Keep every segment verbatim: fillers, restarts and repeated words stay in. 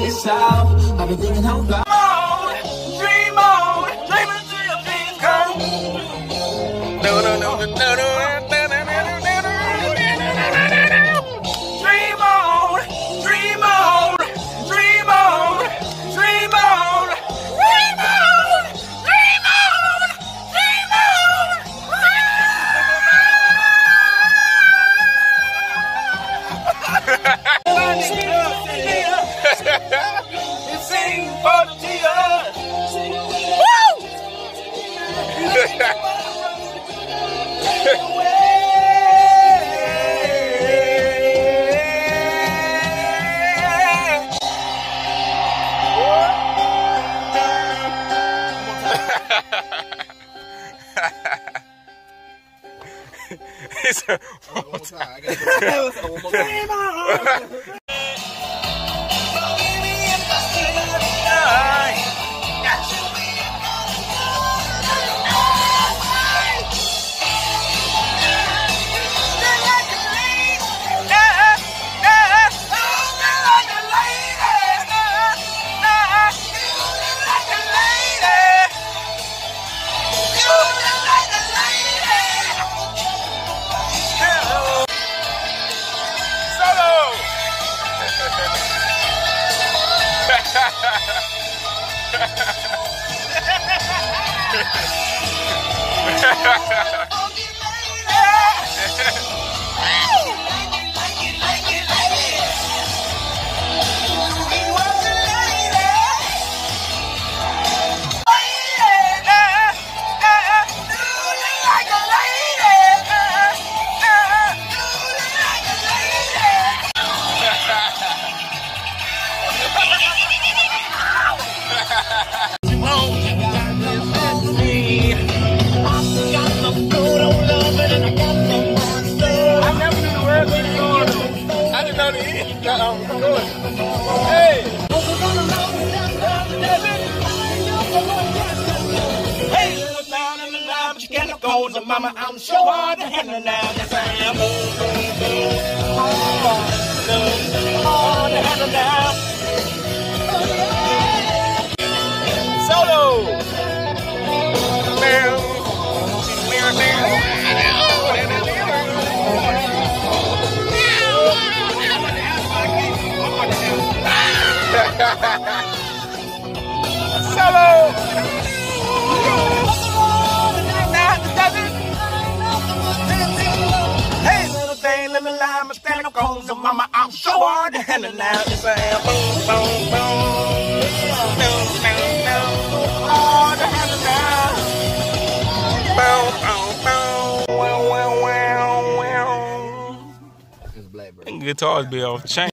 this out. I've been thinking how long. Dream on, dream until your dreams come. No, no, no, no, no, no, no, no, no, no, no. Dream on, dream on, dream on, dream on, dream on, dream on, dream on. It's sing for the tears. Woo! It's a one more time. I gotta go. One more time. Hey! Hey, little down in the line, but you can't go to mama. I'm so hard to handle now. Yes, I am. Hard to handle now. Solo! Solo! Hey, little thing, let me lie, I'm standing up on so mama, I'm so hard to handle now. Yes, I am. Boom, boom, boom. Boom, boom, boom. Hard to handle now. Boom, boom, boom. Wow, wow, wow, wow. It's Blackbird. And guitars be off chain.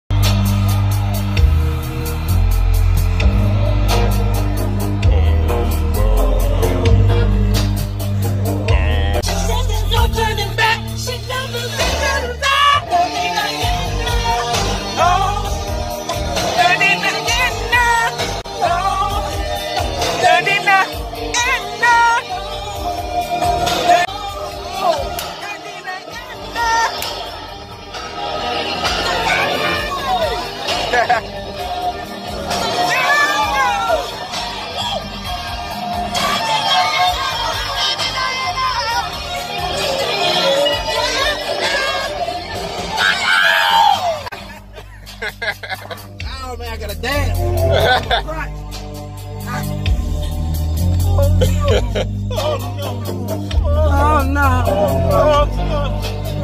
Oh man, I gotta dance. Right. Oh no! Oh no! Oh no!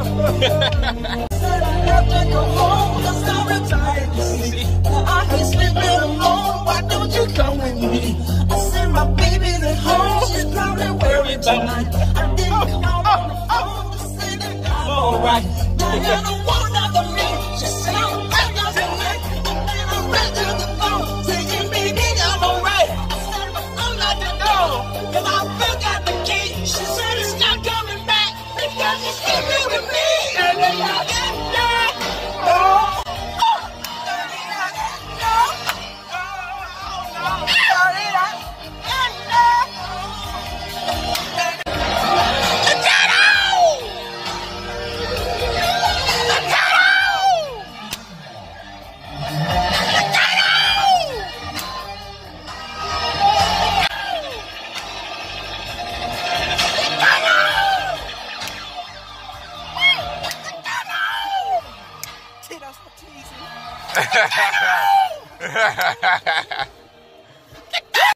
Said I have to go home, cause I'm retired, you see. I hate sleeping alone, why don't you come with me? I said my baby's at home, she's probably worried tonight. I didn't call on the phone to say that I'm alright. Diana won't after me, she said I'm back out tonight. And then I ran to the phone, saying baby I'm alright. I said but I'm not the door, cause I forgot the key. She said it's not coming back, because she's sleeping with me. And then I get there. Oh. Ha ha ha!